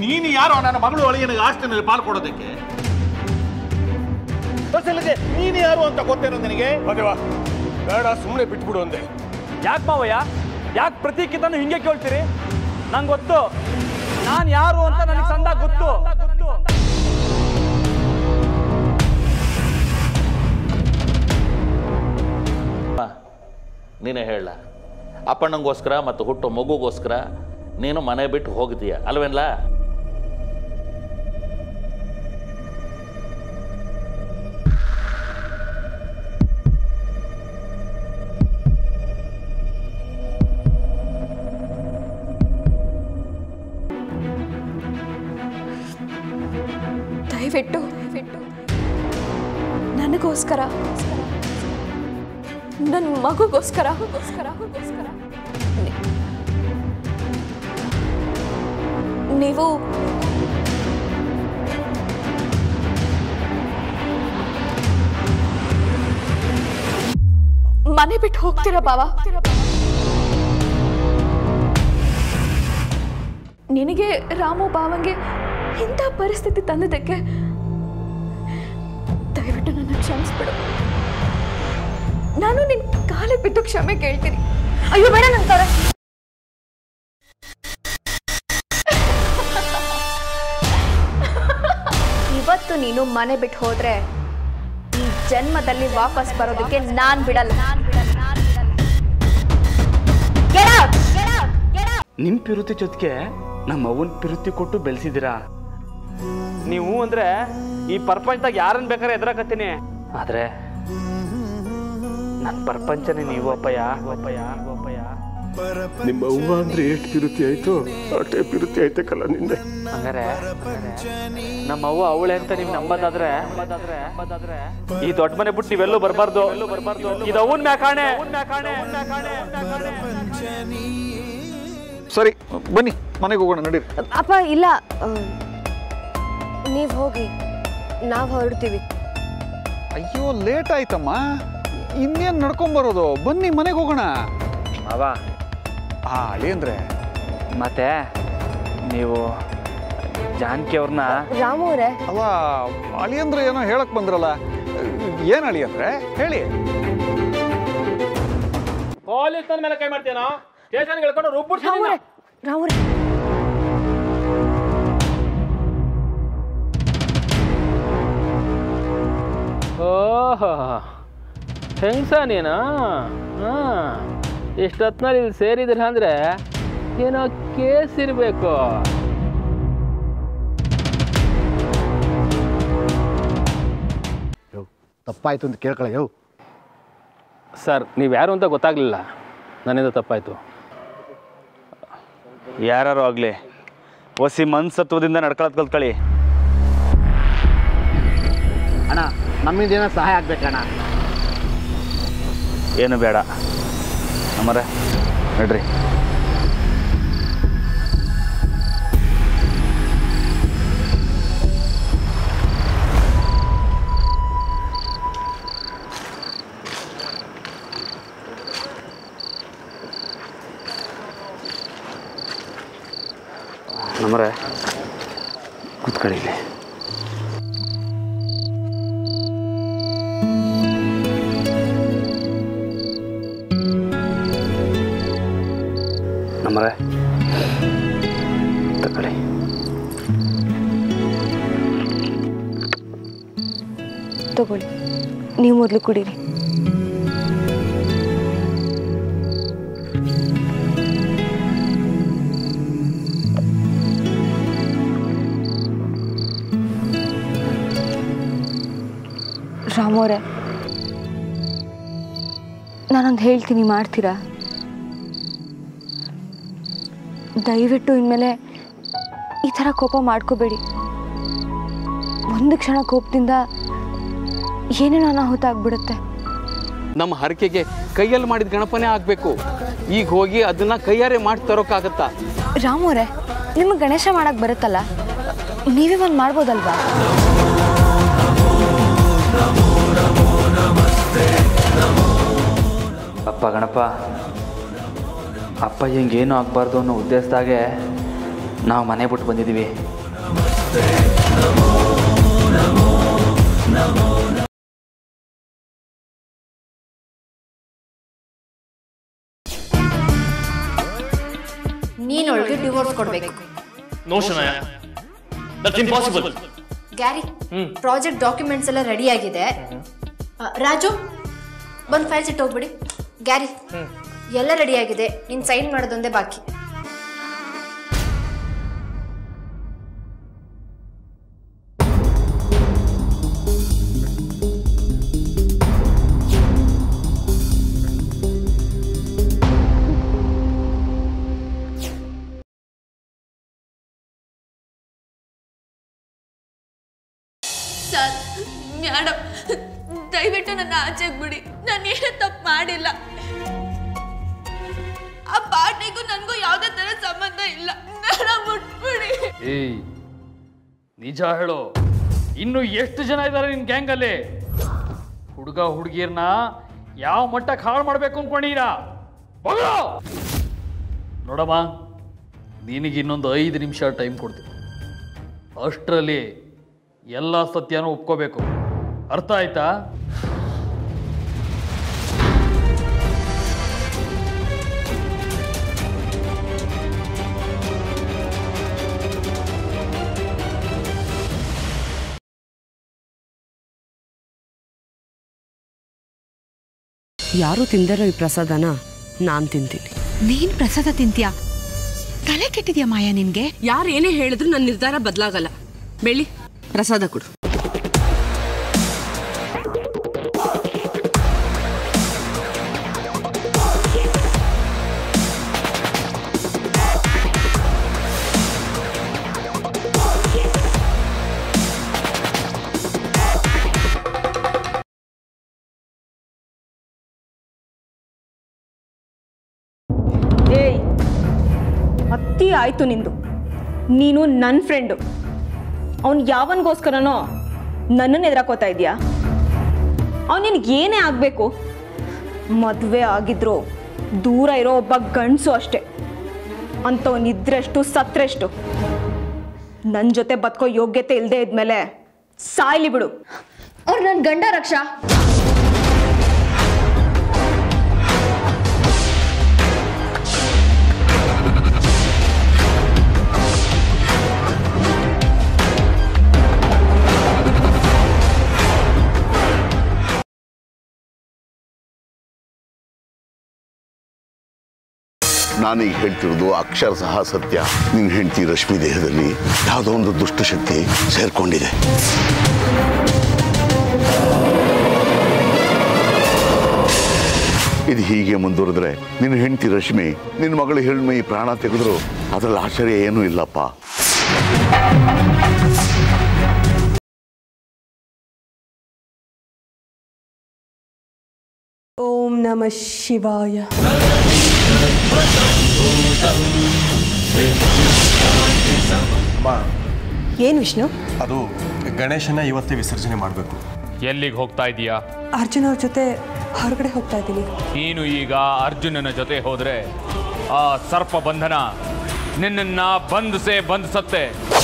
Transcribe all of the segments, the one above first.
ನೀನು ಯಾರೋ ನನ್ನ ಮಗಳು ಅಳಿಯನಿಗೆ ಆಸ್ತಿನಲ್ಲಿ ಪಾಲು ಕೊಡೋದಕ್ಕೆ? ನೀನು ಯಾರು ಅಂತ ಗೊತ್ತೇನೋ ನಿನಗೆ? ಮದುವ ಬೇಡ, ಸುಮ್ಮನೆ ಬಿಟ್ಬಿಡು ಅಂದೆ. ಯಾಕೆ ಮಾವಯ್ಯ, ಯಾಕೆ ಪ್ರತಿ ಕಿತನು ಹಿಂಗೆ ಕೇಳ್ತೀರಿ? ನಂಗೆ ಗೊತ್ತು, ನಾನು ಯಾರು ಅಂತ ನನಗೆ ಸಂದಾಗ ಗೊತ್ತು. ನೀನೇ ಹೇಳ, ಅಪ್ಪಣ್ಣಂಗೋಸ್ಕರ ಮತ್ತು ಹುಟ್ಟು ಮಗುಗೋಸ್ಕರ ನೀನು ಮನೆ ಬಿಟ್ಟು ಹೋಗ್ತೀಯ ಅಲ್ವೇನ್ಲ? ದಯವಿಟ್ಟು ನನಗೋಸ್ಕರ, ನನ್ನ ಮಗುಗೋಸ್ಕರ ನೀವು ಮನೆ ಬಿಟ್ಟು ಹೋಗ್ತೀರಾ ಬಾವ? ನಿನಗೆ ರಾಮು ಬಾವಂಗೆ ಇಂಥ ಪರಿಸ್ಥಿತಿ ತಂದಿದ್ದಕ್ಕೆ ದಯವಿಟ್ಟು ನನ್ನ ಕ್ಷಮಿಸ್ಬಿಡು. ನಾನು ನಿನ್ ಕಾಲಿಗೆ ಬಿದ್ದು ಕ್ಷಮೆ ಕೇಳ್ತೀನಿ. ಅಯ್ಯೋ ಬೇಡ ನಂತರ. ಇವತ್ತು ನೀನು ಮನೆ ಬಿಟ್ಟು ಹೋದ್ರೆ ಈ ಜನ್ಮದಲ್ಲಿ ವಾಪಸ್ ಬರೋದಕ್ಕೆ ನಾನ್ ಬಿಡಲ್ಲ. ನಿಮ್ ಪಿರುತಿ ಜೊತೆಗೆ ನಮ್ಮ ಅವ್ವನ್ ಪಿರುತಿ ಕೊಟ್ಟು ಬೆಳೆಸಿದಿರಾ. ನೀವು ಅಂದ್ರೆ ಈ ಪ್ರಪಂಚದಾಗ ಯಾರನ್ನ ಬೇಕಾದ್ರೆ ಎದುರಾಕತ್ತೀನಿ, ಆದ್ರೆ ನನ್ನ ಪ್ರಪಂಚನೇ ನೀವು ಅಪ್ಪಯ್ಯ. ನಿಮ್ಮ ಅವ್ವ ಅಂದ್ರೆ ಎಷ್ಟು ಪಿರುತಿ ಆಯ್ತು ಅಷ್ಟೇ ಪಿರುತಿ ಆಯ್ತಕ್ಕಲ್ಲ ನಿಂದೆ. ಹಂಗಾರೆ ನಮ್ಮ ಅವ್ವ ಅವಳೆ ಅಂತ ನೀವು ನಂಬದಾದ್ರೆ ಈ ದೊಡ್ಡ ಮನೆ ಬಿಟ್ಟು ನೀವೆಲ್ಲೂ ಬರಬಾರ್ದು. ಇದು ಅವನ್ ಮ್ಯಾಕಾಣೆ. ಸರಿ ಬನ್ನಿ ಮನೆಗೆ ಹೋಗೋಣ, ನಡೀರಿ. ಅಪ್ಪ ಇಲ್ಲ, ನೀವ್ ಹೋಗಿ, ನಾವ್ ಹೊರಡ್ತೀವಿ. ಅಯ್ಯೋ ಲೇಟ್ ಆಯ್ತಮ್ಮ, ಇನ್ನೇನು ನಡ್ಕೊಂಬರೋದು? ಬನ್ನಿ ಮನೆಗೆ ಹೋಗೋಣ. ಮಾವ ಅಳಿಯಂದ್ರೆ ಮತ್ತೆ ನೀವು ಜಾನಕಿ ಅವ್ರನ್ನ ರಾಮು ಅವರೇ, ಅಲ್ಲ ಅಳಿಯಂದ್ರೆ ಏನೋ ಹೇಳಕ್ ಬಂದ್ರಲ್ಲ, ಏನ್ ಅಳಿಯಂದ್ರೆ ಹೇಳಿ. ಪೊಲೀಸ್ ಮೇಲೆ ಕೈ ಮಾಡ್ತೀನೋ ಸ್ಟೇಷನ್ಗೆ ಹೇಳ್ಕೊಂಡು ರೂಪಿಸ್ತೀನಿ. ರಾಮು ಓಹೋ ಹೆಂಗ್ಸ ನೀನು? ಇಷ್ಟೊತ್ನಲ್ಲಿ ಇಲ್ಲಿ ಸೇರಿದ್ರ ಅಂದ್ರೆ ಏನೋ ಕೇಸ್ ಇರಬೇಕು. ತಪ್ಪಾಯ್ತು ಅಂತ ಕೇಳ್ಕೊಳ್ಳ. ಯೋ ಸರ್, ನೀವು ಯಾರು ಅಂತ ಗೊತ್ತಾಗ್ಲಿಲ್ಲ, ನನ್ನಿಂದ ತಪ್ಪಾಯ್ತು. ಯಾರು ಆಗಲಿ ಒಸಿ ಮನ್ಸತ್ವದಿಂದ ನಡ್ಕೊಳತ್ ಕಲ್ತ್ಕೊಳ್ಳಿ. ಅಣ್ಣ, ನಮ್ಮಿಂದ ಏನೋ ಸಹಾಯ ಆಗ್ಬೇಕಣ್ಣ. ಏನು ಬೇಡ ಅಮ್ಮರೆ, ನಡ್ರಿ. ನಮ್ಮರೆ ಕೂತ್ಕೊಳ್ಳಿ. ನಮ್ಮರೆ ತಗೊಳ್ಳಿ. ತಗೊಳ್ಳಿ, ನೀವು ಮೊದಲು ಕುಡೀರಿ. ರಾಮೋರೆ, ನಾನೊಂದು ಹೇಳ್ತೀನಿ, ಮಾಡ್ತೀರಾ? ದಯವಿಟ್ಟು ಇನ್ಮೇಲೆ ಈ ಥರ ಕೋಪ ಮಾಡ್ಕೋಬೇಡಿ. ಒಂದು ಕ್ಷಣ ಕೋಪದಿಂದ ಏನೇನೋ ಅನಾಹುತ ಆಗ್ಬಿಡುತ್ತೆ. ನಮ್ಮ ಹರಕೆಗೆ ಕೈಯಲ್ಲಿ ಮಾಡಿದ ಗಣಪನೇ ಆಗಬೇಕು. ಈಗ ಹೋಗಿ ಅದನ್ನ ಕೈಯಾರೆ ಮಾಡಿ ತರೋಕ್ಕಾಗತ್ತಾ? ರಾಮೋರೆ, ನಿಮಗೆ ಗಣೇಶ ಮಾಡಕ್ಕೆ ಬರುತ್ತಲ್ಲ, ನೀವೇ ಒಂದು ಮಾಡ್ಬೋದಲ್ವಾ? ಅಪ್ಪ ಗಣಪ, ಅಪ್ಪ ಹಿಂಗೇನು ಆಗಬಾರ್ದು ಅನ್ನೋ ಉದ್ದೇಶದಾಗೆ ನಾವು ಮನೆ ಬಿಟ್ಟು ಬಂದಿದ್ದೀವಿ. ನೀನೊಳಗೆ ಡಿವೋರ್ಸ್ ಕೊಡ್ಬೇಕು. No Shanaya, that's impossible. Gary, project documents ಎಲ್ಲ ರೆಡಿ ಆಗಿದೆ. ರಾಜು, ಬಂದು ಫೈಲ್ಸ್ ಇಟ್ಟು ಹೋಗ್ಬಿಡಿ. ಗ್ಯಾರಿ, ಎಲ್ಲ ರೆಡಿ ಆಗಿದೆ, ನೀನು ಸೈನ್ ಮಾಡೋದೊಂದೇ ಬಾಕಿ. ಸರ್, ಮೇಡಮ್, ದಯವಿಟ್ಟು ನನ್ನ ಆಚೆಗೆ ಬಿಡಿ. ನಾನೇನು ತಪ್ಪು ಮಾಡಿಲ್ಲ. ಆ ಪಾರ್ಟಿಗೂ ನನಗೂ ಯಾವುದೇ ತರ ಸಂಬಂಧ ಇಲ್ಲ. ನನ್ನ ಮುಟ್ಬಿಡಿ. ಏಯ್, ನಿಜ ಹೇಳು, ಇನ್ನು ಎಷ್ಟು ಜನ ಇದ್ದಾರೆ ನಿನ್ ಗ್ಯಾಂಗ್ ಅಲ್ಲಿ? ಹುಡುಗ ಹುಡುಗಿಯರ್ನ ಯಾವ ಮಟ್ಟಕ್ಕೆ ಹಾಳು ಮಾಡ್ಬೇಕು ಅನ್ಕೊಂಡಿರಾ? ನೋಡಮ್ಮ, ನಿನಗೆ ಇನ್ನೊಂದು 5 ನಿಮಿಷ ಟೈಮ್ ಕೊಡ್ತೀನಿ. ಅಷ್ಟರಲ್ಲಿ ಎಲ್ಲ ಸತ್ಯನೂ ಒಪ್ಕೋಬೇಕು. ಅರ್ಥ ಆಯ್ತಾ? ಯಾರು ತಿಂದಿರೋ ಈ ಪ್ರಸಾದನ ನಾನು ತಿಂತೀನಿ. ನೀನ್ ಪ್ರಸಾದ ತಿಂತೀಯಾ? ತಲೆ ಕೆಟ್ಟಿದ್ಯಾ ಮಾಯಾ ನಿನ್ಗೆ? ಯಾರು ಏನೇ ಹೇಳಿದ್ರು ನನ್ನ ನಿರ್ಧಾರ ಬದಲಾಗಲ್ಲ. ಬೆಳ್ಳಿ, ಪ್ರಸಾದ ಕೊಡು. ಏಯ್, ಅತ್ತಿ ಆಯ್ತು ನಿಂದು. ನೀನು ನನ್ನ ಫ್ರೆಂಡು. ಅವನು ಯಾವನಿಗೋಸ್ಕರನೋ ನನ್ನನ್ನು ಎದುರಾಕೋತಾ ಇದೆಯಾ? ಅವನು ನಿನಗೆ ಏನೇ ಆಗಬೇಕು, ಮದುವೆ ಆಗಿದ್ರು ದೂರ ಇರೋ ಒಬ್ಬ ಗಂಡಸು ಅಷ್ಟೆ. ಅಂಥವನಿದ್ರೆಷ್ಟು ಸತ್ರೆಷ್ಟು. ನನ್ನ ಜೊತೆ ಬದುಕೋ ಯೋಗ್ಯತೆ ಇಲ್ಲದೆ ಇದ್ಮೇಲೆ ಸಾಯ್ಲಿ ಬಿಡು. ಅವ್ರು ನನ್ನ ಗಂಡ ರಕ್ಷಾ. ನಾನೀಗ ಹೇಳ್ತಿರೋದು ಅಕ್ಷರ ಸಹ ಸತ್ಯ. ನಿನ್ನ ಹೆಂಡತಿ ರಶ್ಮಿ ದೇಹದಲ್ಲಿ ಯಾವುದೋ ಒಂದು ದುಷ್ಟಶಕ್ತಿ ಸೇರ್ಕೊಂಡಿದೆ. ಇದು ಹೀಗೆ ಮುಂದುವರೆದ್ರೆ ನಿನ್ನ ಹೆಂಡತಿ ರಶ್ಮಿ ನಿನ್ನ ಮಗಳು ಹೆಣ್ಮೈ ಪ್ರಾಣ ತೆಗೆದ್ರು ಅದರಲ್ಲಿ ಆಶ್ಚರ್ಯ ಏನೂ ಇಲ್ಲಪ್ಪ. ಓಂ ನಮಃ ಶಿವಾಯ. ಏನು ವಿಷ್ಣು? ಅದು ಗಣೇಶನ ಇವತ್ತೇ ವಿಸರ್ಜನೆ ಮಾಡಬೇಕು. ಎಲ್ಲಿಗೆ ಹೋಗ್ತಾ ಇದೀಯಾ? ಅರ್ಜುನ್ ಅವ್ರ ಜೊತೆ ಹೊರಗಡೆ ಹೋಗ್ತಾ ಇದ್ದೀನಿ. ನೀನು ಈಗ ಅರ್ಜುನನ ಜೊತೆ ಹೋದ್ರೆ ಆ ಸರ್ಪ ಬಂಧನ ನಿನ್ನನ್ನ ಬಂಧಿಸತ್ತೆ.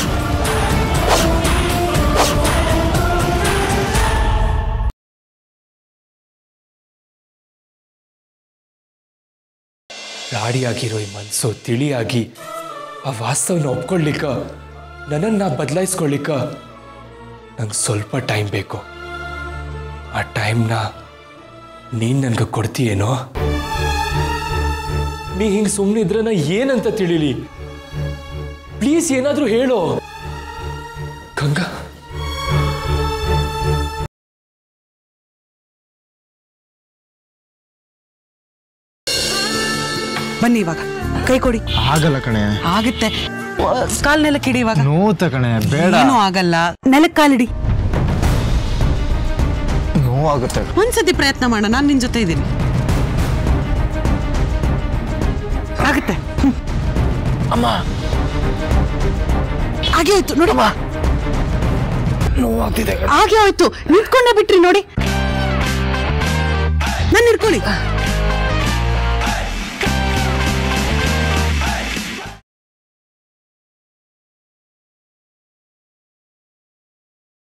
ರಾಡಿಯಾಗಿರೋ ಈ ಮನಸ್ಸು ತಿಳಿಯಾಗಿ ಆ ವಾಸ್ತವನ ಒಪ್ಕೊಳ್ಳಿಕ್ಕ, ನನ್ನನ್ನು ಬದಲಾಯಿಸ್ಕೊಳ್ಳಿಕ್ಕ ನಂಗೆ ಸ್ವಲ್ಪ ಟೈಮ್ ಬೇಕು. ಆ ಟೈಮ್ನ ನೀನು ನನಗೆ ಕೊಡ್ತೀಯೇನೋ? ನೀ ಹಿಂಗೆ ಸುಮ್ಮನೆ ಇದ್ರೆ ನಾ ಏನಂತ ತಿಳಿಲಿ? ಪ್ಲೀಸ್ ಏನಾದರೂ ಹೇಳೋ ಗಂಗಾ. ಬನ್ನಿ ಇವಾಗ ಕೈ ಕೊಡಿ. ಆಗಲ್ಲ ಕಣೆ. ಆಗುತ್ತೆ. ಕಾಲ್ನೆಲ್ಲ ಕಿಡಿ ಇವಾಗ. ನೋತ ಕಣೆ, ಬೇಡ. ಏನೂ ಆಗಲ್ಲ. ನೆಲಕ್ಕೆ ಕಾಲಿಡಿ. ನೋವಾಗುತ್ತೆ. ಒಂದ್ಸತಿ ಪ್ರಯತ್ನ ಮಾಡ, ನಾನು ನಿನ್ ಜೊತೆ ಇದ್ದೀನಿ. ಆಗುತ್ತೆ. ಅಮ್ಮ, ಹಾಗೆ ಹೋಯ್ತು ನೋಡಿ. ನೋವಾಗ್ತಿದೆ. ಹಾಗೆ ಹೋಯ್ತು. ನಿಂತ್ಕೊಂಡೇ ಬಿಟ್ರಿ ನೋಡಿ. ನಾನು ಇಟ್ಕೊಳ್ಳಿ.